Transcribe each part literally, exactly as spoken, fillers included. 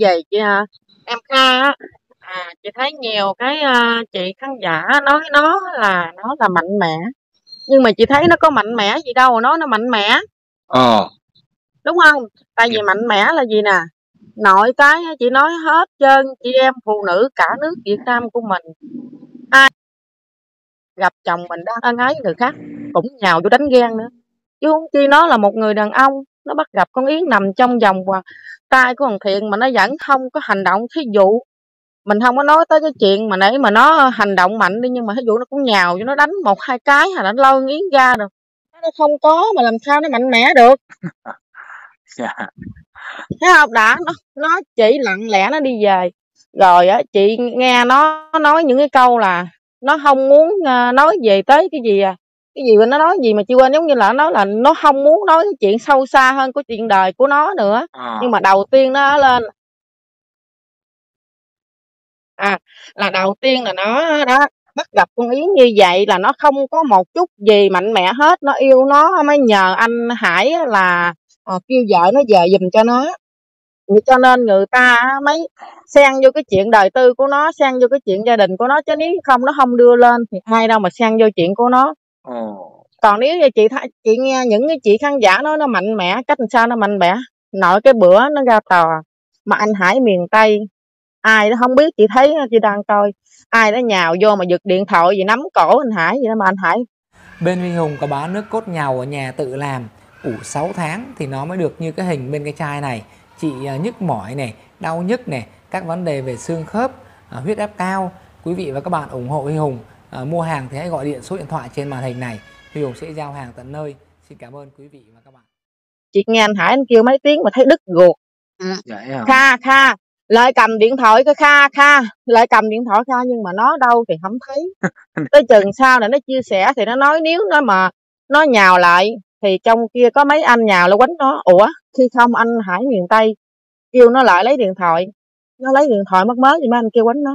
Vậy chị à, em Kha á, à, chị thấy nhiều cái à, chị khán giả nói nó là nó là mạnh mẽ, nhưng mà chị thấy nó có mạnh mẽ gì đâu mà nói nó mạnh mẽ, Ờ, đúng không? Tại thì vì mạnh mẽ là gì nè, nội cái á, chị nói hết trơn, chị em phụ nữ cả nước Việt Nam của mình ai gặp chồng mình đang ân ái với người khác cũng nhào vô đánh ghen nữa, chứ huống chi nó là một người đàn ông. Nó bắt gặp con Yến nằm trong vòng và tay của thằng Thiện mà nó vẫn không có hành động. Thí dụ mình không có nói tới cái chuyện mà nãy mà nó hành động mạnh đi, nhưng mà ví dụ nó cũng nhào cho nó đánh một hai cái hay là nó lôi Yến ra rồi, nó không có mà làm sao nó mạnh mẽ được. dạ, Thấy không, đã nó nó chỉ lặng lẽ nó đi về rồi á. Chị nghe nó nói những cái câu là nó không muốn à, nói về tới cái gì à cái gì mà nó nói gì mà chị quên, giống như là nó nói là nó không muốn nói cái chuyện sâu xa hơn của chuyện đời của nó nữa. ờ, Nhưng mà đầu tiên nó lên à là đầu tiên là nó đó bắt gặp con Yến như vậy là nó không có một chút gì mạnh mẽ hết. Nó yêu nó mới nhờ anh Hải á là à, kêu vợ nó về giùm cho nó. Vậy cho nên người ta á, mới xen vô cái chuyện đời tư của nó, xen vô cái chuyện gia đình của nó, chứ nếu không nó không đưa lên thì ai đâu mà xen vô chuyện của nó. ờ, Còn nếu như chị thấy, chị nghe những cái chị khán giả nói nó mạnh mẽ, cách làm sao nó mạnh mẽ. Nội cái bữa nó ra tòa mà anh Hải miền Tây, ai đó không biết, chị thấy chị đang coi, ai đó nhào vô mà giật điện thoại gì nắm cổ anh Hải vậy đó, mà anh Hải Bên Huy Hùng có bán nước cốt nhàu ở nhà tự làm, ủ sáu tháng thì nó mới được như cái hình bên cái chai này. Chị à, nhức mỏi này, đau nhức này, các vấn đề về xương khớp, à, huyết áp cao. Quý vị và các bạn ủng hộ Huy Hùng à, mua hàng thì hãy gọi điện số điện thoại trên màn hình này. Huy Hùng sẽ giao hàng tận nơi. Xin cảm ơn quý vị và các bạn. chị nghe anh Hải anh kêu mấy tiếng mà thấy đứt ruột. vậy hả? Kha Kha lại cầm điện thoại cái Kha Kha lại cầm điện thoại Kha, nhưng mà nó đâu thì không thấy. Tới chừng sau này nó chia sẻ thì nó nói nếu nó mà nó nhào lại thì trong kia có mấy anh nhào lại quánh nó. Ủa, khi không anh Hải miền Tây kêu nó lại lấy điện thoại, nó lấy điện thoại mất mới thì mấy anh kêu quánh nó,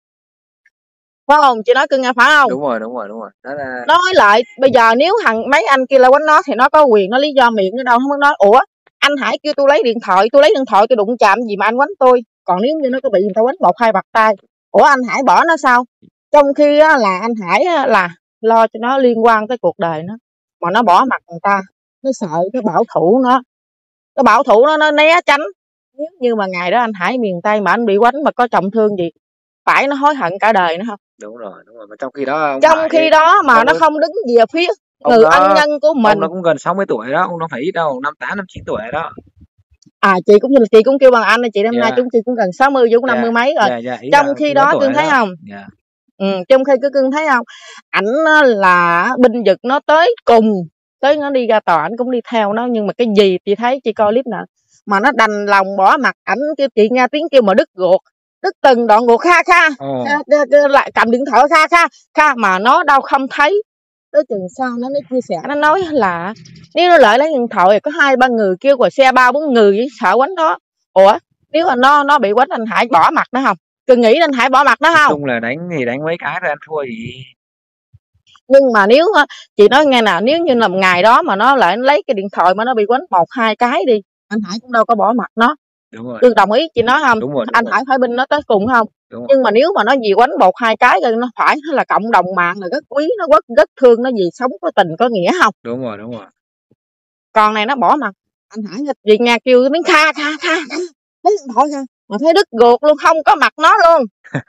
phải không? Chị nói cưng nghe phải không? Đúng rồi, đúng rồi, đúng rồi. Đó là Nói lại bây giờ nếu thằng mấy anh kia lại quánh nó thì nó có quyền, nó lý do miệng ở đâu không có nói. Ủa, anh Hải kêu tôi lấy điện thoại, tôi lấy điện thoại tôi đụng chạm gì mà anh quánh tôi? Còn nếu như nó có bị người ta quánh một hai bạt tay, ủa anh Hải bỏ nó sao? Trong khi á, là anh Hải á, là lo cho nó liên quan tới cuộc đời nó, mà nó bỏ mặt người ta, nó sợ, nó bảo thủ nó nó bảo thủ nó nó né tránh. Nếu như mà ngày đó anh Hải miền Tây mà anh bị quánh mà có trọng thương gì, phải nó hối hận cả đời nữa không? đúng rồi, đúng rồi. Mà trong khi đó ông Trong Hải, khi đó mà ông nó ấy, không đứng về phía ông người ân đó, nhân của ông mình. nó cũng gần sáu mươi tuổi đó, ông nó phải ít đâu, năm tám, năm chín tuổi đó. À chị cũng như là chị cũng kêu bằng anh, là chị năm nay Dạ, chúng chị cũng gần sáu mươi, cũng năm dạ, mươi mấy rồi. dạ, dạ, ý Trong là khi lớn đó tuổi cưng rồi thấy đó. không? Dạ, Ừ, trong khi cái cưng thấy không, ảnh á là binh vực nó tới cùng, tới nó đi ra tòa ảnh cũng đi theo nó, nhưng mà cái gì chị thấy, chị coi clip nè, mà nó đành lòng bỏ mặt ảnh. Kêu chị nghe tiếng kêu mà đứt ruột, đứt từng đoạn ruột. Kha Kha ồ, Kha, Kha, Kha lại cầm điện thoại. Kha Kha Kha mà nó đâu không thấy. Tới chừng sau nó mới chia sẻ, nó nói là nếu nó lại lấy điện thoại thì có hai ba người kêu, rồi xe ba bốn người với sợ quánh nó. Ủa, nếu mà nó nó bị quánh anh Hải bỏ mặt nó không? Cưng nghĩ anh Hải bỏ mặt nó nói không? chung là đánh thì đánh mấy cái rồi ăn thua thì Nhưng mà nếu á, chị nói nghe nào, nếu như là một ngày đó mà nó lại lấy cái điện thoại mà nó bị quánh một hai cái đi, anh Hải cũng đâu có bỏ mặt nó. đúng rồi, Cưng đồng ý chị nói không? đúng rồi, đúng Anh rồi, Hải phải binh nó tới cùng không? đúng rồi, Nhưng mà nếu mà nó gì quánh một hai cái rồi, nó phải là cộng đồng mạng là rất quý, nó rất rất thương nó, vì sống có tình có nghĩa không? đúng rồi, đúng rồi. Còn này nó bỏ mặt anh Hải, việc nhà kêu tiếng Kha Kha Kha lấy điện thoại ra mà thấy đứt ruột luôn, không có mặt nó luôn.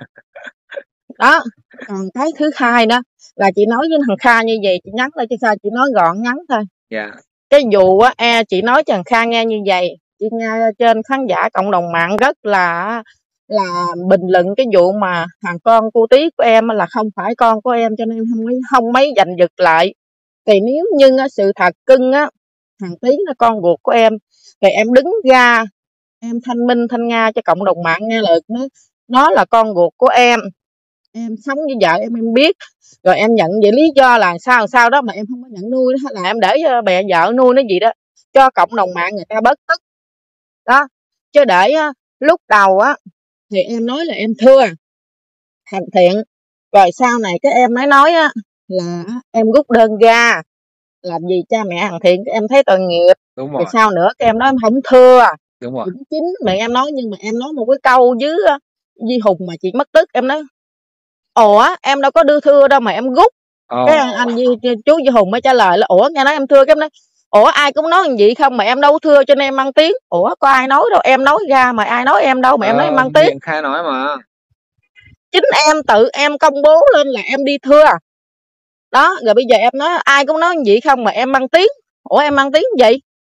Đó. Còn cái thứ hai đó là chị nói với thằng Kha như vậy, chị nhắn lại cho Kha, chị nói gọn ngắn thôi. Dạ, Cái vụ á, e chị nói cho thằng Kha nghe như vậy, chị nghe trên khán giả cộng đồng mạng rất là là bình luận cái vụ mà thằng con cô Tí của em là không phải con của em, cho nên không mấy không mấy giành giật lại. Thì nếu như á, sự thật cưng á, thằng Tí là con ruột của em, thì em đứng ra em thanh minh thanh nga cho cộng đồng mạng nghe lời nó nó là con ruột của em em sống với vợ em em biết rồi, em nhận vậy lý do là sao sao đó mà em không có nhận nuôi đó, là em để cho bè vợ nuôi nó gì đó, cho cộng đồng mạng người ta bớt tức đó. Chứ để á, lúc đầu á thì em nói là em thưa thằng Thiện, rồi sau này cái em mới nói á là em rút đơn ra, làm gì cha mẹ thằng Thiện em thấy tội nghiệp. đúng Rồi rồi, sau nữa các em nói em không thưa, Đúng rồi. Cũng chính mẹ em nói, nhưng mà em nói một cái câu với uh, Duy Hùng mà chị mất tức. Em nói ủa em đâu có đưa thưa đâu mà em rút. Cái Ồ. anh Duy, chú Duy Hùng mới trả lời là ủa nghe nói em thưa. Cái em nói ủa ai cũng nói vậy không mà em đâu có thưa cho nên em mang tiếng. Ủa có ai nói đâu, em nói ra mà ai nói em đâu mà em nói em Ờ, mang tiếng. miệng Kha nói mà. Chính em tự em công bố lên là em đi thưa đó, rồi bây giờ em nói ai cũng nói vậy không mà em mang tiếng. Ủa em mang tiếng gì?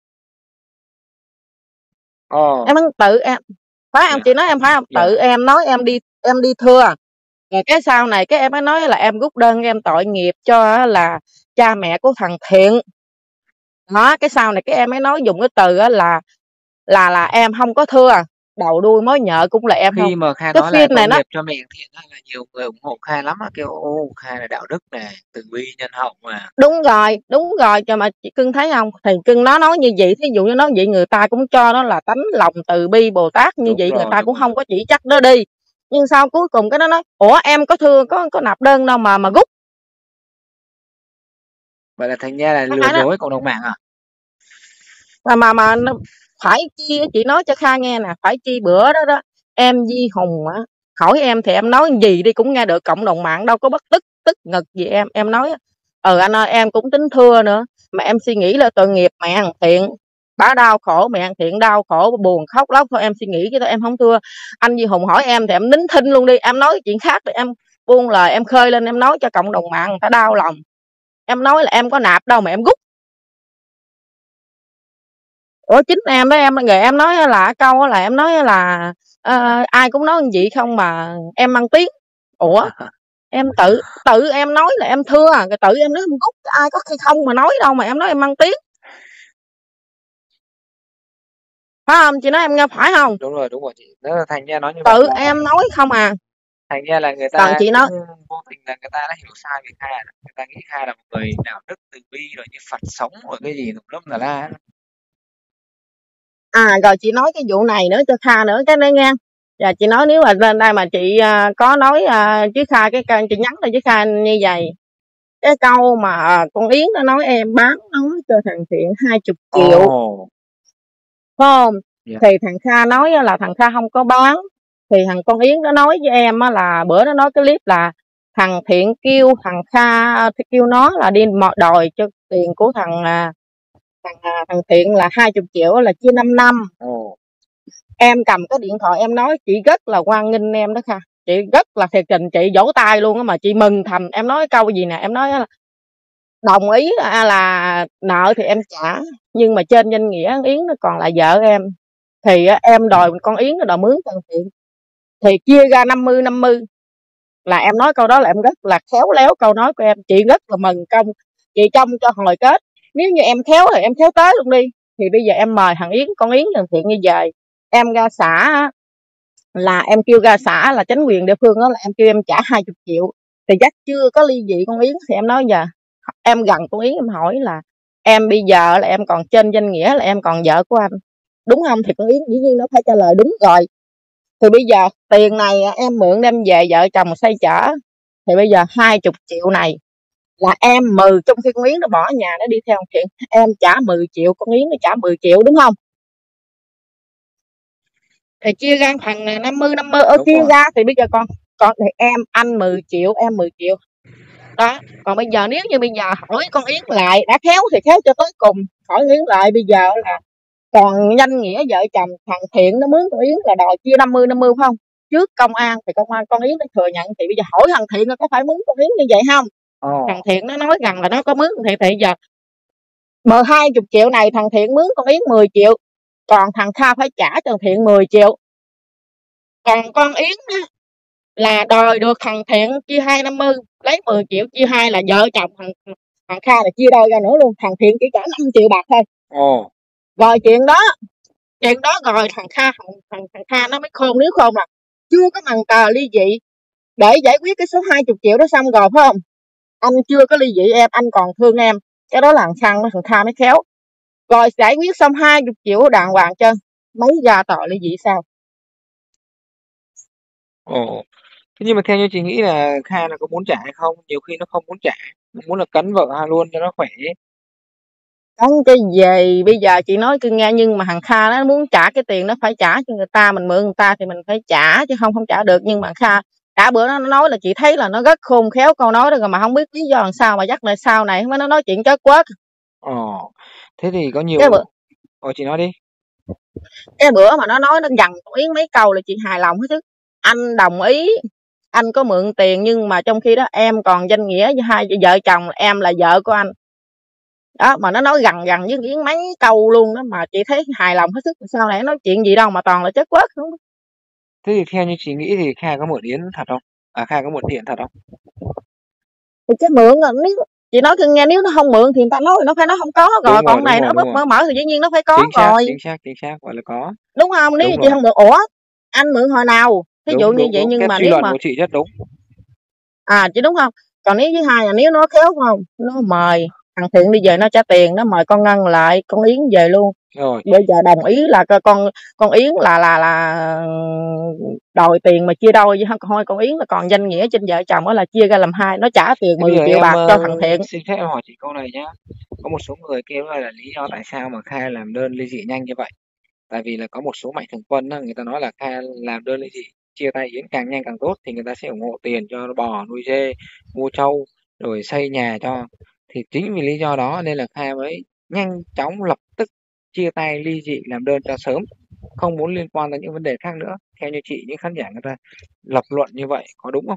Ồ. Em tự em phải không Dạ. chị nói em phải không? Dạ. Tự em nói em đi em đi thưa. Rồi cái sau này cái em mới nói là em rút đơn em tội nghiệp cho là cha mẹ của thằng Thiện. Đó, cái sau này cái em mới nói dùng cái từ là là là em không có thưa, đầu đuôi mối nhợ cũng là em không. Khi mà Kha Cái nói là phim tội này nó nghiệp cho mẹ Thiện á, là nhiều người ủng hộ Kha lắm á, kêu ô Kha là đạo đức nè, từ bi nhân hậu mà. đúng rồi, đúng rồi, cho mà chị Cưng thấy không? Thì Cưng nó nói như vậy, thí dụ như nói vậy người ta cũng cho nó là tánh lòng từ bi Bồ Tát, như Đúng vậy người rồi, ta đúng cũng rồi. không có chỉ trách nó đi. Nhưng sau cuối cùng cái nó nói ủa em có thưa có có nộp đơn đâu mà mà rút. Vậy là thành ra là Nó lừa nói đó dối cộng đồng mạng à? mà mà mà nó phải chi, chị nói cho Kha nghe nè, phải chi bữa đó đó em Di Hùng á hỏi em thì em nói gì đi cũng nghe được, cộng đồng mạng đâu có bất tức tức ngực gì em. Em nói ừ anh ơi em cũng tính thưa nữa mà em suy nghĩ là tội nghiệp mẹ thằng Thiện, bả đau khổ, mẹ thằng Thiện đau khổ buồn khóc lóc thôi em suy nghĩ chứ thôi em không thưa. Anh Di Hùng hỏi em thì em nín thinh luôn đi, em nói chuyện khác thì em buông lời em khơi lên em nói cho cộng đồng mạng người ta đau lòng. Em nói là em có nạp đâu mà em rút. Ủa chính em đó em rồi em nói là câu là em nói là uh, ai cũng nói vậy không mà em mang tiếng. Ủa em tự tự em nói là em thưa rồi tự em nói em rút, ai có khi không mà nói đâu mà em nói em mang tiếng, phải không chị nói em nghe phải không? Đúng rồi, đúng rồi chị. Đó là thành ra nói như vậy Tự là em nói không à. thành ra là người Còn ta chị cũng nói vô tình là người ta đã hiểu sai về Kha rồi. Người ta nghĩ Kha là một người đạo đức từ bi rồi như Phật sống rồi cái gì tùm lum là la. à rồi chị nói cái vụ này nữa cho Kha nữa cái đấy nghe. Và chị nói nếu mà lên đây mà chị uh, có nói uh, với Kha cái chị nhắn lại với Kha như vậy, cái câu mà con Yến nó nói em bán nó cho thằng Thiện hai chục triệu Ồ. phải không? Yeah. Thì thằng Kha nói là thằng Kha không có bán. Thì thằng con Yến nó nói với em là bữa nó nói cái clip là thằng Thiện kêu thằng Kha kêu nó là đi đòi cho tiền của thằng thằng, thằng Thiện là hai chục triệu là chia năm năm. Ồ. Em cầm cái điện thoại em nói chị rất là hoan nghênh em đó Kha, chị rất là thiệt tình, chị vỗ tay luôn á mà chị mừng thầm. Em nói câu gì nè, em nói là đồng ý là nợ thì em trả nhưng mà trên danh nghĩa Yến nó còn là vợ em thì em đòi con Yến nó đòi mướn thằng Thiện thì chia ra năm mươi năm mươi. Là em nói câu đó là em rất là khéo léo câu nói của em, chị rất là mừng công chị trông cho hồi kết. Nếu như em khéo thì em khéo tới luôn đi, thì bây giờ em mời thằng Yến con Yến thằng Thiện như vậy em ra xã là em kêu ra xã là chính quyền địa phương đó là em kêu em trả hai mươi triệu thì chắc chưa có ly dị con Yến. Thì em nói giờ em gần con Yến em hỏi là em bây giờ là em còn trên danh nghĩa là em còn vợ của anh đúng không, thì con Yến dĩ nhiên nó phải trả lời đúng rồi. Thì bây giờ tiền này em mượn đem về vợ chồng xây chở thì bây giờ hai mươi triệu này là em mười, trong khi con Yến nó bỏ nhà nó đi theo chuyện em trả mười triệu con Yến nó trả mười triệu đúng không, thì chia ra phần năm mươi năm mươi ở chia rồi. ra thì bây giờ con con thì em anh mười triệu em mười triệu đó. Còn bây giờ nếu như bây giờ hỏi con Yến lại đã khéo thì khéo cho tới cùng, hỏi Yến lại bây giờ là còn danh nghĩa vợ chồng thằng Thiện nó mướn con Yến là đòi chia năm mươi năm mươi không, trước công an thì công an con Yến nó thừa nhận thì bây giờ hỏi thằng Thiện nó có phải mướn con Yến như vậy không. Ồ. Thằng Thiện nó nói rằng là nó có mướn thì thì giờ mờ hai mươi triệu này thằng Thiện mướn con Yến mười triệu còn thằng Kha phải trả cho thằng Thiện mười triệu. Còn con Yến đó là đòi được thằng Thiện chia hai năm mươi lấy mười triệu chia hai là vợ chồng thằng thằng Kha là chia đôi ra nữa luôn, thằng Thiện chỉ trả năm triệu bạc thôi. Ồ. Rồi chuyện đó chuyện đó rồi thằng Kha thằng, thằng, thằng Kha nó mới khôn, nếu khôn là chưa có bằng tờ ly dị để giải quyết cái số hai mươi triệu đó xong rồi phải không, anh chưa có ly dị em anh còn thương em, cái đó là thằng Kha thằng Kha mới khéo. Rồi giải quyết xong hai mươi triệu đàng hoàng chân mấy ra tờ ly dị sao. Ồ. Thế nhưng mà theo như chị nghĩ là Kha là có muốn trả hay không? Nhiều khi nó không muốn trả, nó muốn là cấn vợ hai luôn cho nó khỏe. Không cái về bây giờ chị nói cưng nghe, nhưng mà thằng Kha nó muốn trả cái tiền nó phải trả cho người ta, mình mượn người ta thì mình phải trả chứ không không trả được. Nhưng mà Kha cả bữa nó nói là chị thấy là nó rất khôn khéo câu nói đó rồi, mà không biết lý do làm sao mà dắt lại sau này mới nó nói chuyện chớ quớt. Ồ, thế thì có Cái bữa nhiều Ồ, chị nói đi. cái bữa mà nó nói nó dằn con Yến mấy câu là chị hài lòng hết sức. Anh đồng ý anh có mượn tiền, nhưng mà trong khi đó em còn danh nghĩa với hai vợ chồng, em là vợ của anh. Đó mà nó nói gần gần với Yến mấy câu luôn đó, mà chị thấy hài lòng hết sức. Sau này nói chuyện gì đâu mà toàn là chất quớt không. Thế thì theo như chị nghĩ thì Kha có mượn Yến thật không? À, Kha có mượn Thiện thật không? Thì cái mượn là nếu chị nói nghe, nếu nó không mượn thì người ta nói nó phải nói không có rồi, Đúng rồi, còn đúng này rồi, nó đúng bất rồi. mơ mở thì dĩ nhiên nó phải có Chính xác, rồi, chính xác, chính xác, gọi là có. đúng không? Nếu Đúng chị rồi, không mượn, ủa anh mượn hồi nào, thí dụ đúng, như đúng, vậy. đúng. Nhưng Cái mà suy nếu luận mà của chị rất đúng. à chứ đúng không, còn nếu thứ hai là nếu nó khéo không, nó mời thằng Thiện đi về, nó trả tiền, nó mời con Ngân lại, con Yến về luôn. Rồi, Bây giờ đồng ý là co- con con Yến là là là đòi tiền mà chia đôi, chứ không thôi con Yến là còn danh nghĩa trên vợ chồng đó là chia ra làm hai, nó trả tiền thế bây mười giờ triệu em bạc cho ờ, thằng Thiện. xin phép em hỏi chị câu này nhá. Có một số người kêu là, là lý do tại sao mà Kha làm đơn ly dị nhanh như vậy. Tại vì là có một số mạnh thường quân á, người ta nói là Kha làm đơn ly dị chia tay Yến càng nhanh càng tốt, thì người ta sẽ ủng hộ tiền cho nó bò nuôi dê, mua trâu, rồi xây nhà cho. Thì chính vì lý do đó nên là Kha mới nhanh chóng lập tức chia tay ly dị, làm đơn cho sớm, không muốn liên quan đến những vấn đề khác nữa. Theo như chị, những khán giả người ta lập luận như vậy có đúng không?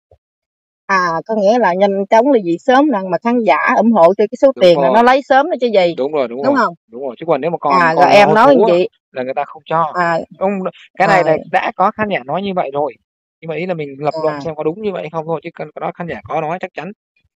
À có nghĩa là nhanh chóng là gì sớm rằng mà khán giả ủng hộ cho cái số Đúng tiền là nó rồi, lấy sớm đó chứ gì, đúng rồi, đúng đúng rồi, không? đúng rồi. Chứ còn nếu mà còn À rồi còn em lo nói như thú á, vậy. là người ta không cho. À, Ông cái này à, là đã có khán giả nói như vậy rồi. Nhưng mà ý là mình lập luận à, xem có đúng như vậy không thôi, chứ cần có đó khán giả có nói chắc chắn.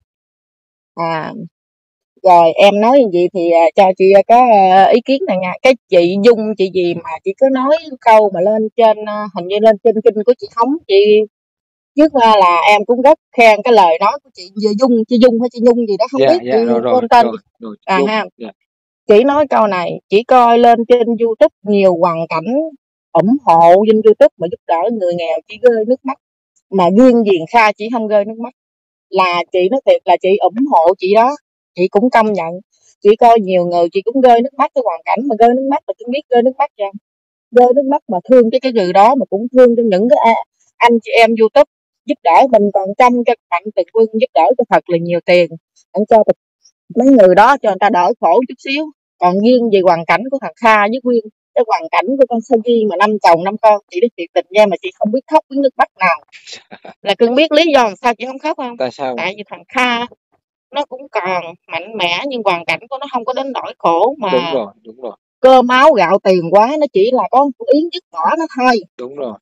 à. Rồi em nói như vậy thì à, cho chị có à, ý kiến này nha. Cái chị Dung chị gì mà chị cứ nói câu mà lên trên à, hình như lên trên kênh của chị Hóng, chị trước ra là em cũng rất khen cái lời nói của chị Dung, chị Dung hay chị Nhung gì đó không Dạ, biết, chị dạ, rồi, rồi, quên tên rồi, gì. rồi, chị À Dung. ha, Dạ, chị nói câu này, chị coi lên trên YouTube nhiều hoàn cảnh ủng hộ trên YouTube mà giúp đỡ người nghèo, chị rơi nước mắt, mà riêng Diền Kha chị không rơi nước mắt. Là chị nói thiệt là chị ủng hộ chị đó, chị cũng công nhận. Chị coi nhiều người chị cũng rơi nước mắt, cái hoàn cảnh mà rơi nước mắt mà chị biết rơi nước mắt chưa, rơi nước mắt mà thương cái cái người đó, mà cũng thương cho những cái a, anh chị em YouTube giúp đỡ mình, còn trong cái mạnh thường quân giúp đỡ cho thật là nhiều tiền, anh cho mấy người đó cho người ta đỡ khổ chút xíu. Còn riêng về hoàn cảnh của thằng Kha với Quyên, cái hoàn cảnh của con Sa Di mà năm chồng năm con, chị nói thiệt tình ra mà chị không biết khóc với nước mắt nào. Là cưng biết lý do làm sao chị không khóc không? tại sao? Tại vì thằng Kha nó cũng còn mạnh mẽ, nhưng hoàn cảnh của nó không có đến nỗi khổ Đúng mà rồi, đúng rồi, cơm áo gạo tiền quá, nó chỉ là con Yến dứt bỏ nó thôi. đúng rồi.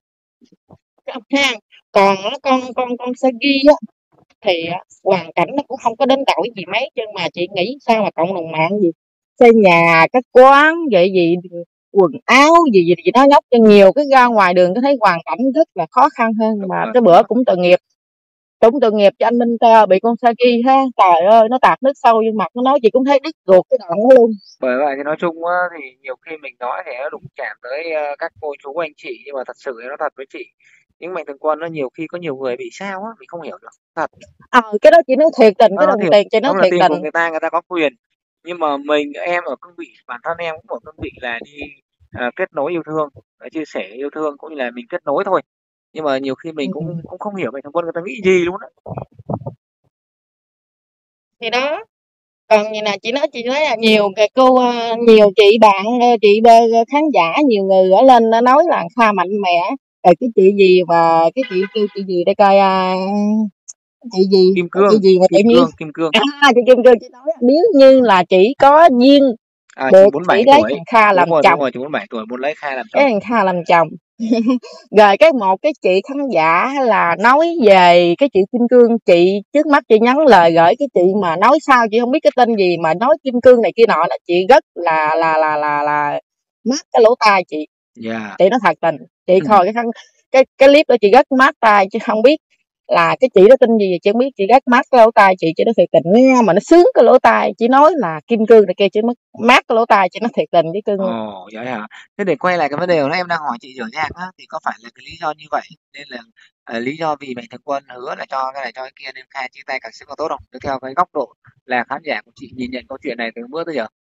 Ha, còn nó con con con Sa Di á thì á, hoàn cảnh nó cũng không có đến nỗi gì mấy, nhưng mà chị nghĩ sao mà cộng đồng mạng gì xây nhà các quán vậy gì, quần áo gì gì, gì đó nhóc cho nhiều, cái ra ngoài đường có thấy hoàn cảnh rất là khó khăn hơn. Đúng Mà rồi, cái đúng bữa rồi. cũng tội nghiệp, cũng tội nghiệp cho anh Minh Teo bị con Sagi ha, trời ơi nó tạt nước sâu vô mặt, nó nói chị cũng thấy đứt ruột cái đoạn đó luôn. Bởi vậy thì nói chung á, thì nhiều khi mình nói thì nó đụng chạm tới ờ, các cô chú anh chị, nhưng mà thật sự thì nó thật với chị, những mạnh thường quân nó nhiều khi có nhiều người bị sao á mình không hiểu được thật. Ờ cái đó chị nói thiệt tình, cái Nó đồng thiệt, tiền chị nói nó là thiệt tiền tình. của người ta, người ta có quyền. Nhưng mà mình em ở cương vị, bản thân em cũng ở cương vị là đi à, kết nối yêu thương, à, chia sẻ yêu thương cũng như là mình kết nối thôi. Nhưng mà nhiều khi mình cũng Ừ. cũng không hiểu mạnh thường quân người ta nghĩ gì luôn á. Thì đó, còn như là chị nói chị nói là nhiều cái cô ờ, nhiều chị bạn ờ, chị bê- khán giả nhiều người ở lên nó nói là Kha mạnh mẽ. Rồi cái chị gì mà cái chị kêu chị gì để coi à, chị gì Kim cái chị cương, gì mà tự kim nhiên cương, kim cương. à chị Kim Cương chị nói nếu như là chị có duyên À, chị được bốn mươi chị bảy lấy tuổi. thằng Kha Đúng làm rồi, đúng chồng, rồi, chị bốn mươi bảy tuổi muốn lấy Kha làm cái chồng. thằng Kha làm chồng. Rồi cái một cái chị khán giả là nói về cái chị Kim Cương, chị trước mắt chị nhắn lời gửi cái chị mà nói sao chị không biết cái tên gì mà nói Kim Cương này kia nọ, là chị rất là là là là là mát cái lỗ tai chị. Dạ. Chị nói thật tình, chị coi cái cái cái clip đó chị rất mát tai, chứ không biết là cái chị đó tin gì chị không biết, chị rất mát cái lỗ tai chị chị nói thiệt tình nghe mà nó sướng cái lỗ tai, chị nói là Kim Cương này kia chị mất mát cái lỗ tai, chị nói thiệt tình với Cương. Ồ, vậy hả? Thế để quay lại cái vấn đề đó em đang hỏi chị Dở Dang á, thì có phải là cái lý do như vậy nên là ờ, lý do vì mạnh thường quân hứa là cho cái này cho cái kia nên Kha chia tay càng sớm càng tốt không? Theo cái góc độ là khán giả của chị nhìn nhận câu chuyện này từ bữa tới giờ.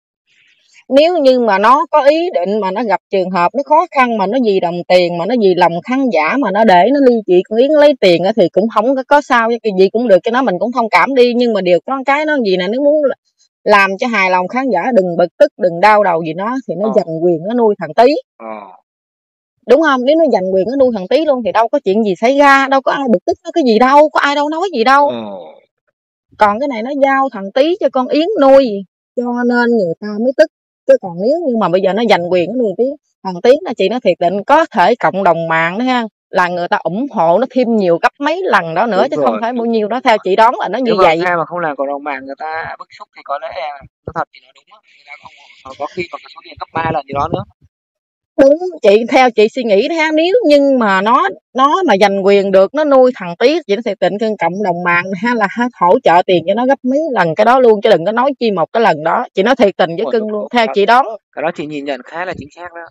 Nếu như mà nó có ý định mà nó gặp trường hợp nó khó khăn mà nó vì đồng tiền mà nó vì lòng khán giả mà nó để nó ly dị con Yến lấy tiền á thì cũng không có, có sao, cái gì cũng được cho nó, mình cũng thông cảm đi. Nhưng mà điều có cái nó gì nè, nó muốn làm cho hài lòng khán giả, đừng bực tức, đừng đau đầu gì nó thì nó Ờ. dành quyền nó nuôi thằng Tý, Ờ. đúng không? Nếu nó dành quyền nó nuôi thằng Tý luôn thì đâu có chuyện gì xảy ra, đâu có ai bực tức nó cái gì đâu, có ai đâu nói gì đâu. Ờ. Còn cái này nó giao thằng Tý cho con Yến nuôi cho nên người ta mới tức. Chứ còn nếu như mà bây giờ nó dành quyền nó nuôi Tý, thằng Tý là chị nói thiệt định có thể cộng đồng mạng đó ha, là người ta ủng hộ nó thêm nhiều gấp mấy lần đó nữa, Đúng chứ rồi, không phải bao đúng nhiêu rồi. đó. Theo chị đoán là nó như Nếu mà vậy. Kha mà không làm cộng đồng mạng người ta bức xúc thì có lẽ nó thật thì nó đúng á, người ta không ủng hộ, có khi mà cái số tiền gấp ba lần gì đó nữa. Đúng, chị theo chị suy nghĩ đó ha, nếu như mà nó nó mà giành quyền được nó nuôi thằng Tý, chị nó thiệt định cưng cộng đồng mạng ha là ha, hỗ trợ tiền cho nó gấp mấy lần cái đó luôn, chứ đừng có nói chi một cái lần đó. Chị nói thiệt tình với Đúng, cưng đúng, luôn, đúng. theo Đó, chị đoán. cái đó chị nhìn nhận khá là chính xác đó.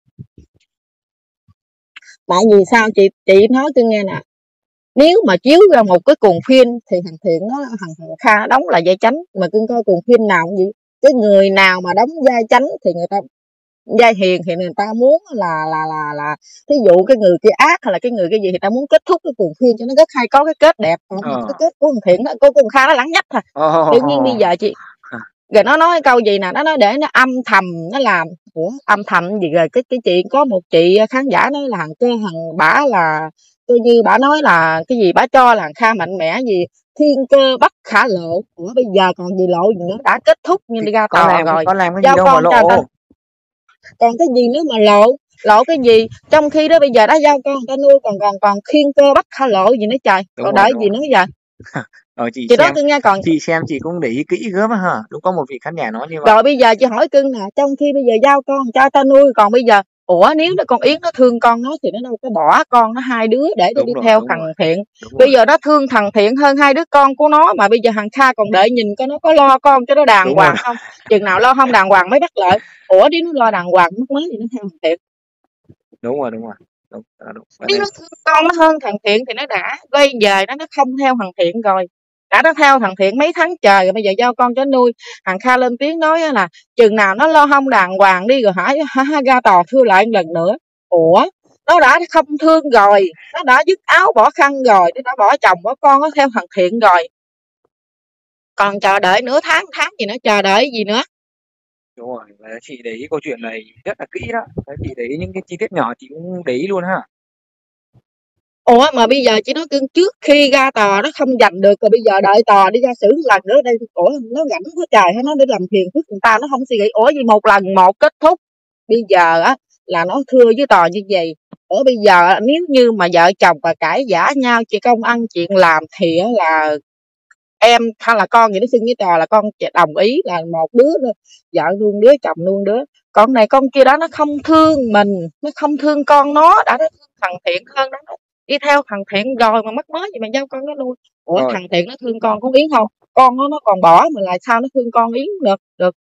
Tại vì sao chị chị nói cưng nghe nè, nếu mà chiếu ra một cái cuồng phim thì thằng Thiện nó thằng, thằng Kha đóng là vai chánh, mà cưng coi cuồng phim nào cũng vậy, cái người nào mà đóng vai chánh thì người ta vai hiền thì người ta muốn là là là là ví dụ cái người kia ác hay là cái người cái gì thì ta muốn kết thúc cái cuồng phim cho nó rất hay, có cái kết đẹp. Còn Ờ. cái kết của thằng Thiện đó, cô cùng Kha nó lẳng nhách thôi. Ờ. Tự nhiên bây giờ chị rồi nó nói câu gì nè, nó nói để nó âm thầm nó làm. Ủa âm thầm gì rồi? Cái cái chuyện có một chị khán giả nói là thằng cái thằng bả là tôi như bả nói là cái gì bả cho là thằng Kha mạnh mẽ gì thiên cơ bất khả lộ. Ủa bây giờ còn gì lộ gì nữa, đã kết thúc nhưng đi ra Có tòa làm rồi, có làm cái gì giao đâu mà con cho người ta. lộ. Còn cái gì nữa mà lộ lộ cái gì, trong khi đó bây giờ đã giao con người ta nuôi, còn còn còn thiên cơ bất khả lộ gì nữa trời. Đúng Còn rồi, đợi đúng gì rồi. nữa giờ. Ờ, chị Chị đó xem cưng nghe, còn chị xem chị cũng để ý kỹ gớm á hả? Đúng có một vị khán giả nói như vậy. rồi bây giờ chị hỏi cưng nè, trong khi bây giờ giao con cho ta nuôi, còn bây giờ ủa nếu nó con Yến nó thương con nó thì nó đâu có bỏ con nó hai đứa để nó Đúng đi rồi, theo đúng thằng rồi. Thiện. Đúng Bây rồi. giờ nó thương thằng Thiện hơn hai đứa con của nó, mà bây giờ thằng Kha còn đợi nhìn coi nó có lo con cho nó đàng Đúng rồi. hoàng không. Chừng nào lo không đàng hoàng mới bắt lợi. Ủa đi nó lo đàng hoàng mất mới thì nó theo thằng Thiện. Đúng rồi, đúng rồi. Đúng, à, đúng. Cái Nếu này nó thương con nó hơn thằng Thiện thì nó đã quay về nó nó không theo thằng Thiện rồi. Đã nó theo thằng Thiện mấy tháng trời rồi, bây giờ giao con cho nó nuôi. Thằng Kha lên tiếng nói á là chừng nào nó lo không đàng hoàng đi rồi hả, hả, hả ra tòa thưa lại một lần nữa. Ủa nó đã không thương rồi, nó đã dứt áo bỏ khăn rồi, nó đã bỏ chồng bỏ con nó theo thằng Thiện rồi, còn chờ đợi nửa tháng tháng gì nữa, chờ đợi gì nữa. đúng rồi. Và chị để ý câu chuyện này rất là kỹ đó. Đấy, chị để ý những cái chi tiết nhỏ chị cũng để ý luôn ha. Ủa mà bây giờ chị nói cưng trước khi ra tòa nó không giành được rồi, bây giờ đợi tòa đi ra xử một lần nữa đây. Ủa nó rảnh quá trời hay nó để làm phiền phức người ta, nó không suy nghĩ ủa gì một lần một kết thúc. Bây giờ á là nó thưa với tòa như vậy. Ủa bây giờ nếu như mà vợ chồng và cãi vã nhau chị công ăn chuyện làm thì á là em hay là con gì nó xưng với tòa là con đồng ý là một đứa vợ nuông đứa chồng nuông đứa. Con này con kia đó nó không thương mình, nó không thương con nó, đã nó thương thằng Thiện hơn đó, đi theo thằng Thiện rồi mà mất mới gì mà giao con nó nuôi. Ủa Rồi. thằng Thiện nó thương con con Yến không? Con nó nó còn bỏ mà lại sao nó thương con Yến được được.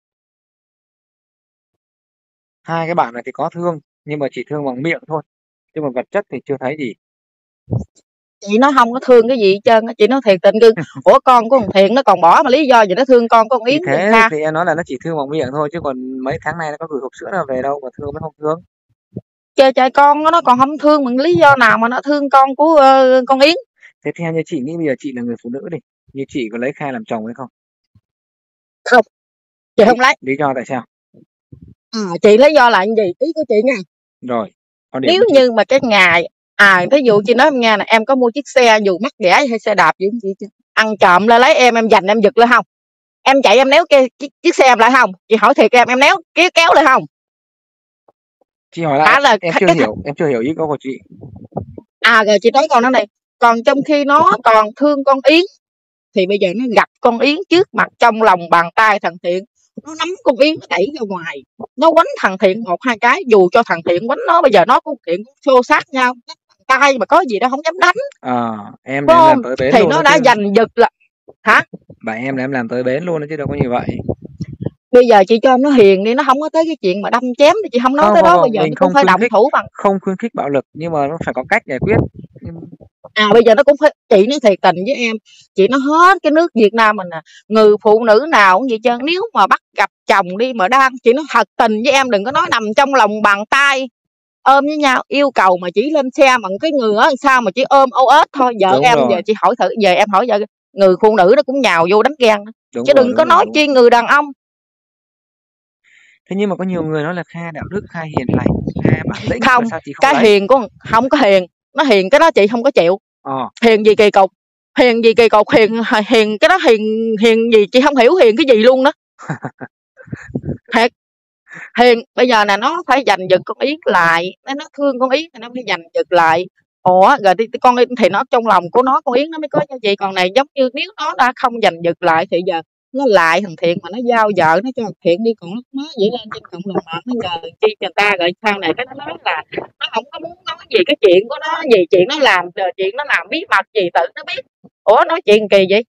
Hai cái bạn này thì có thương nhưng mà chỉ thương bằng miệng thôi, chứ mà vật chất thì chưa thấy gì. Chị nó không có thương cái gì hết trơn á, chị nói thiệt tình cưng. Ủa con của thằng Thiện nó còn bỏ mà lý do gì nó thương con con Thì Yến thế Kha. thì em nói là nó chỉ thương bằng miệng thôi, chứ còn mấy tháng nay nó có gửi hộp sữa nào về đâu mà thương mới không thương. Chơi chơi con nó còn không thương bằng lý do nào mà nó thương con của uh, con Yến. Thế theo như chị nghĩ bây giờ chị là người phụ nữ đi, như chị có lấy Kha làm chồng hay không? Không, chị không lấy. Lý do tại sao? À, chị lấy do là gì, ý của chị nha. Rồi quan điểm Nếu của chị. như mà cái ngày à ví dụ chị nói em nghe nè, em có mua chiếc xe dù mắc ghẻ hay xe đạp gì chị ăn trộm lên lấy em em giành em giật lên không, em chạy em néo cái chiếc, chiếc xe em lại không, chị hỏi thiệt em em néo kéo kéo lại không? Chị hỏi lại. À, là em cái, chưa cái, hiểu em chưa hiểu ý của chị. à rồi chị nói con nó này, còn trong khi nó còn thương con Yến thì bây giờ nó gặp con Yến trước mặt trong lòng bàn tay thằng Thiện, nó nắm con Yến nó đẩy ra ngoài, nó quánh thằng Thiện một hai cái, dù cho thằng Thiện quánh nó bây giờ nó cũng Thiện xô sát nhau tay mà có gì đâu không dám đánh. À, em Phải em làm không? tới bến Thì luôn nó đó đã chứ. giành giật là hả? Bà em là em làm tới bến luôn đó chứ đâu có như vậy. Bây giờ chị cho nó hiền đi, nó không có tới cái chuyện mà đâm chém thì chị không nói Không, tới không, đó. không, Bây giờ mình nó không cũng phải khuyến động khích thủ bằng không khuyến khích bạo lực nhưng mà nó phải có cách giải quyết. À bây giờ nó cũng phải, chị nói thiệt tình với em, chị nói hết cái nước Việt Nam mình nè, người phụ nữ nào cũng vậy trơn, nếu mà bắt gặp chồng đi mà đang, chị nói thật tình với em, đừng có nói nằm trong lòng bàn tay ôm với nhau, yêu cầu mà chỉ lên xe bằng cái người ở sao mà chỉ ôm ô ếch thôi. Vợ Đúng em rồi. giờ chị hỏi thử, về em hỏi vợ người phụ nữ nó cũng nhào vô đánh ghen đó. Đúng Chứ rồi, đừng đúng có rồi, nói đúng chi người đàn ông. Thế nhưng mà có nhiều người nói là Kha đạo đức, Kha hiền lành, Kha bản lĩnh, mà Không, sao chị không cái lấy? hiền của không có hiền, nó hiền cái đó chị không có chịu. Ờ. Hiền gì kỳ cục, hiền gì kỳ cục, hiền hiền cái đó hiền hiền gì chị không hiểu hiền cái gì luôn đó. Thiệt, hiền bây giờ là nó phải giành giật con Yến lại, nó nó thương con Yến thì nó phải giành giật lại. Ủa rồi thì con thì nó trong lòng của nó con Yến nó mới có cho chị, còn này giống như nếu nó đã không giành giật lại thì giờ nó lại thằng Thiện mà nó giao vợ nó cho thằng Thiện đi, còn nó mới vậy lên trên cộng đồng mạng nó nhờ chi người ta, rồi sau này cái nó nói là nó không có muốn nói gì cái chuyện của nó, gì chuyện nó làm, chuyện nó làm bí mật gì tự nó biết. Ủa nói chuyện kỳ vậy.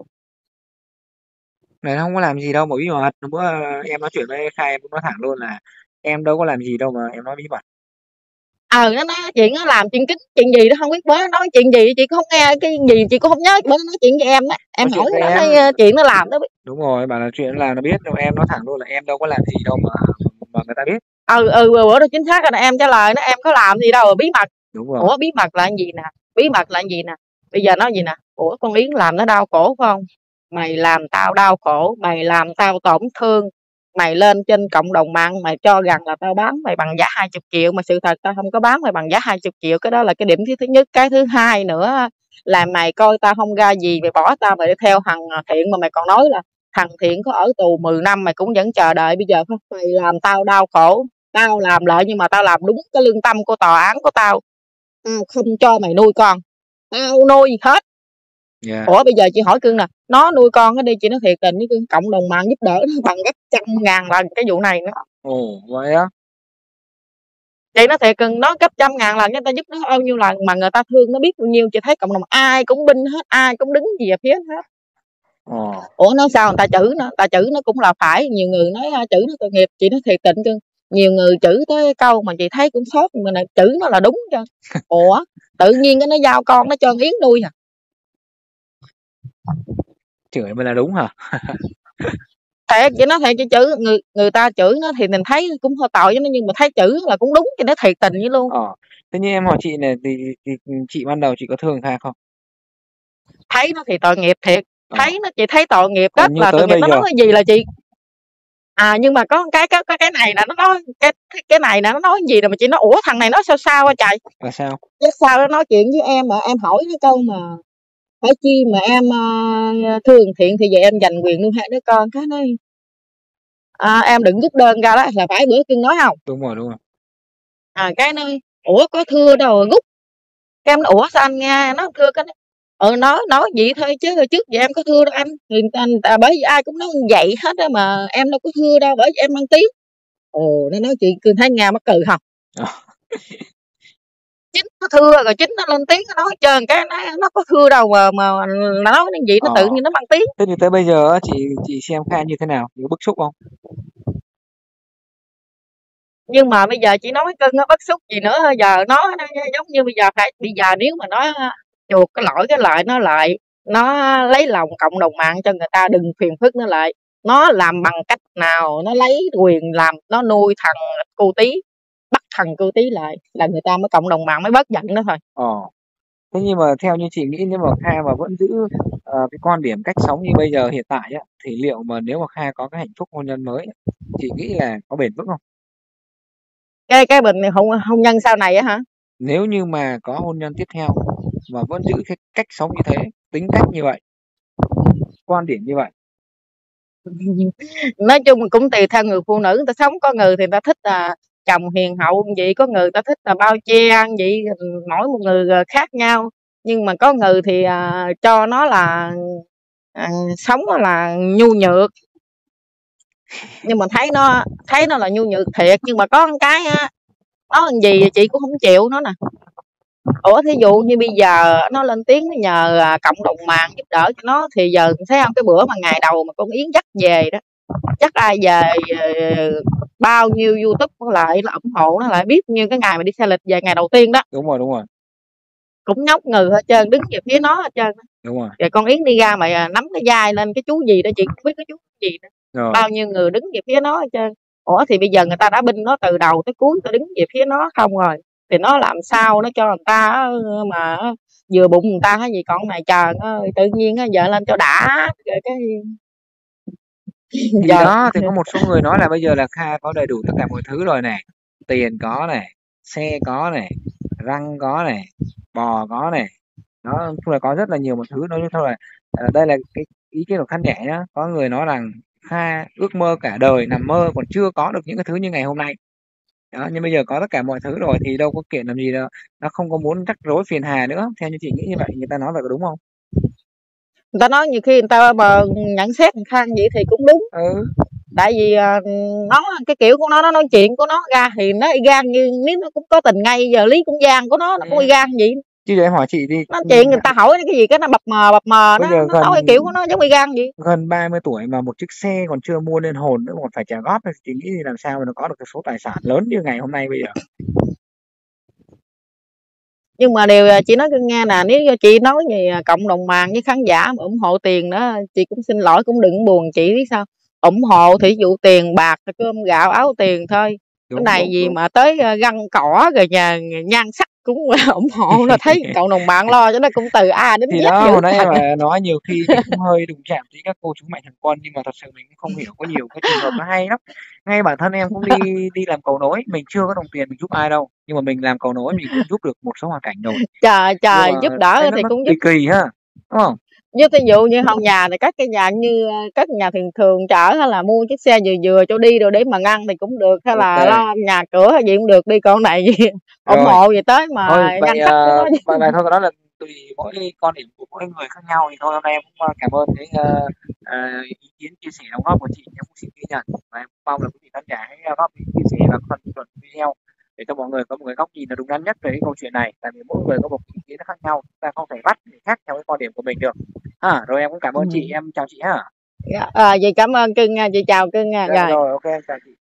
Này nó không có làm gì đâu mà bí mật. Hôm bữa em nói chuyện với Kha em cũng nói thẳng luôn là em đâu có làm gì đâu mà em nói bí mật. Ờ nó nói chuyện nó làm chuyện kín chuyện gì đó không biết, bữa nó nói chuyện gì chị cũng không nghe cái gì, chị cũng không nhớ, bữa nó nói chuyện với em đó, em Nói chuyện hỏi với nó em. nói chuyện nó làm đó biết. Đúng rồi, bảo là chuyện là nó biết, nhưng mà em nói thẳng luôn là em đâu có làm gì đâu mà mà người ta biết. Ừ ừ bữa đó chính xác là em trả lời nó, em có làm gì đâu, bí mật. Đúng rồi. Ủa bí mật là gì nè, bí mật là gì nè, bây giờ nói gì nè, ủa con Yến làm nó đau khổ phải không, mày làm tao đau khổ, mày làm tao tổn thương, mày lên trên cộng đồng mạng mày cho rằng là tao bán mày bằng giá hai mươi triệu, mà sự thật tao không có bán mày bằng giá hai mươi triệu. Cái đó là cái điểm thứ nhất. Cái thứ hai nữa là mày coi tao không ra gì, mày bỏ tao mày đi theo thằng Thiện, mà mày còn nói là thằng Thiện có ở tù mười năm mày cũng vẫn chờ đợi. Bây giờ mày làm tao đau khổ, tao làm lại nhưng mà tao làm đúng cái lương tâm của tòa án của tao, tao không cho mày nuôi con, tao nuôi hết. Yeah. Ủa bây giờ chị hỏi cưng nè, nó nuôi con cái đi, chị nói thiệt tình với cưng, cộng đồng mạng giúp đỡ nó bằng gấp trăm ngàn lần cái vụ này nữa. Ồ vậy á. Chị nói thiệt cưng, nó gấp trăm ngàn lần, người ta giúp nó bao nhiêu lần mà người ta thương nó biết bao nhiêu. Chị thấy cộng đồng ai cũng binh hết, ai cũng đứng về phía hết. Ồ. Ủa nói sao người ta chửi nó, ta chửi nó cũng là phải. Nhiều người nói chửi nó tội nghiệp, chị nói thiệt tình cưng, nhiều người chửi tới câu mà chị thấy cũng sót, mà này chửi nó là đúng chứ. Ủa tự nhiên cái nó giao con nó cho Yến nuôi hả? Chửi mới là đúng hả? Thiệt chị nói thiệt, chị chửi người người ta chửi nó thì mình thấy cũng hơi tội với nó, nhưng mà thấy chửi là cũng đúng, cho nó thiệt tình với luôn. Ờ. Thế nhưng em hỏi chị này thì, thì, thì chị ban đầu chị có thương Kha không? Thấy nó thì tội nghiệp thiệt, Ờ. thấy nó chị thấy tội nghiệp, Còn rất như là tới tội nghiệp. bây Nó giờ nói cái gì là chị à, nhưng mà có cái cái cái này là nó nói cái cái này là nó nói gì rồi mà chị nói ủa thằng này nói sao sao hả trời. là sao? Chứ sao nó nói chuyện với em mà em hỏi cái câu mà phải chi mà em uh, thương Thiện thì giờ em giành quyền nuôi hai đứa con, cái nói à, em đừng rút đơn ra đó là phải, bữa cưng nói không. Đúng rồi, đúng rồi. À cái nói ủa có thưa đâu rồi rút, cái em nói ủa sao anh nghe nó thưa cái ừ nói nói vậy thôi chứ trước giờ em có thưa đâu anh, thì anh à, bởi vì ai cũng nói vậy hết á mà em đâu có thưa đâu, bởi vì em mang tiếng. Ồ nó nói chuyện cưng thấy nghe mắc cười không. Ờ. Chính nó thưa rồi chính nó lên tiếng nó nói trơn, cái nó, nó có thưa đâu mà mà nó nói cái gì nó Ờ. tự nhiên nó mang tiếng. Thế thì tới bây giờ chị chị xem Kha như thế nào? Có bức xúc không? Nhưng mà bây giờ chị nói cưng nó bức xúc gì nữa, giờ nó, nó giống như bây giờ phải bây giờ nếu mà nó chuột cái lỗi cái lại nó lại nó lấy lòng cộng đồng mạng cho người ta đừng phiền phức nó lại, nó làm bằng cách nào nó lấy quyền làm nó nuôi thằng cô Tí, bắt thằng cô Tí lại là người ta mới cộng đồng mạng mới bớt giận nó thôi. Ờ. Thế nhưng mà theo như chị nghĩ, nếu mà Kha mà vẫn giữ uh, cái quan điểm cách sống như bây giờ hiện tại á, thì liệu mà nếu mà Kha có cái hạnh phúc hôn nhân mới, chị nghĩ là có bền vững không? Cái cái bình hôn hôn nhân sau này á hả? Nếu như mà có hôn nhân tiếp theo mà vẫn giữ cái cách sống như thế, tính cách như vậy, quan điểm như vậy. Nói chung cũng tùy theo người phụ nữ người ta sống, có người thì người ta thích là chồng hiền hậu vậy, có người ta thích là bao che vậy, mỗi một người khác nhau. Nhưng mà có người thì à, cho nó là à, sống là nhu nhược, nhưng mà thấy nó thấy nó là nhu nhược thiệt, nhưng mà có một cái á, nó làm gì chị cũng không chịu nó nè. Ủa thí dụ như bây giờ nó lên tiếng nó nhờ à, cộng đồng mạng giúp đỡ cho nó, thì giờ thấy không, cái bữa mà ngày đầu mà con Yến dắt về đó, chắc ai về uh, bao nhiêu YouTube lại là ủng hộ nó lại biết như cái ngày mà đi xe lịch về ngày đầu tiên đó. Đúng rồi, đúng rồi. cũng nhóc ngừ hết trơn, đứng về phía nó hết trơn. Đúng rồi. Rồi con Yến đi ra mà à, nắm cái vai lên cái chú gì đó chị không biết cái chú gì nữa. Rồi. Bao nhiêu người đứng về phía nó hết trơn. Ủa thì bây giờ người ta đã binh nó từ đầu tới cuối, ta đứng về phía nó không rồi. Thì nó làm sao nó cho người ta mà vừa bụng người ta hay gì, còn này trời ơi, tự nhiên vợ lên cho đã rồi cái Thì giờ đó, thì có một số người nói là bây giờ là Kha có đầy đủ tất cả mọi thứ rồi này, tiền có này, xe có này, răng có này, bò có này, nó nói chung là có rất là nhiều một thứ. Nói chung thôi là à, đây là cái ý kiến của khán giả nhá. Có người nói rằng Kha ước mơ cả đời nằm mơ còn chưa có được những cái thứ như ngày hôm nay. Đó, nhưng bây giờ có tất cả mọi thứ rồi thì đâu có kiện làm gì đâu, nó không có muốn rắc rối phiền hà nữa. Theo như chị nghĩ như vậy, người ta nói vậy có đúng không? người ta nói nhiều khi người ta mà nhận xét người Khang vậy thì cũng đúng. Ừ. Tại vì uh, nó cái kiểu của nó nó nói chuyện của nó ra thì nó y gan như nếu nó cũng có tình ngay, giờ lý cũng gian của nó nó Ừ. cũng y gan gì. Chứ để em hỏi chị đi, Nó chuyện người ta hỏi cái gì cái nó bập mờ bập mờ bây nó, giờ nó gần nói cái kiểu của nó giống y gan vậy. gần ba mươi tuổi mà một chiếc xe còn chưa mua nên hồn nữa còn phải trả góp thì chị nghĩ làm sao mà nó có được cái số tài sản lớn như ngày hôm nay bây giờ. Nhưng mà điều chị nói cưng nghe nè, nếu chị nói về cộng đồng mạng với khán giả mà ủng hộ tiền đó, chị cũng xin lỗi cũng đừng buồn chị biết sao. Ủng hộ thì dụ tiền bạc cơm gạo áo tiền thôi. Đúng, cái này đúng, gì đúng. mà tới găng cỏ rồi nhà nhan sắc cũng ủng hộ là thấy cộng đồng mạng lo cho nó cũng từ A đến Thì Z đó, dữ hồi nãy thật. mà nói nhiều khi mình cũng hơi đụng chạm với các cô chú mạnh thường quân, nhưng mà thật sự mình cũng không hiểu, có nhiều cái trường hợp nó hay lắm. Ngay bản thân em cũng đi đi làm cầu nối, mình chưa có đồng tiền mình giúp ai đâu, nhưng mà mình làm cầu nối mình cũng giúp được một số hoàn cảnh rồi. Trời trời, giúp đỡ nó, thì nó cũng kỳ giúp. kỳ ha, đúng không? Với ví dụ như hông nhà thì các cái nhà như các nhà thường thường chở hay là mua chiếc xe vừa vừa cho đi rồi để mà ngăn thì cũng được, hay là Ok. lo nhà cửa hay gì cũng được đi, con này gì ủng Rồi. hộ gì tới mà Thôi vậy, nhan sắc của nó. uh, vậy, vậy thôi, đó là tùy mỗi quan điểm của mỗi người khác nhau. Thì thôi hôm nay em cũng cảm ơn cái uh, uh, ý kiến chia sẻ đóng góp của chị, em cũng xin ghi nhận và em mong là quý vị khán giả hãy góp ý chia sẻ và phần bình luận video để cho mọi người có một cái góc nhìn là đúng đắn nhất về cái câu chuyện này. Tại vì mỗi người có một ý kiến khác nhau, chúng ta không thể bắt người khác theo cái quan điểm của mình được. Ha, rồi em cũng cảm ơn Ừ. chị, em chào chị ha. À, vậy cảm ơn cưng nha, chị chào cưng nha. Dạ, Rồi. rồi ok, em chào chị.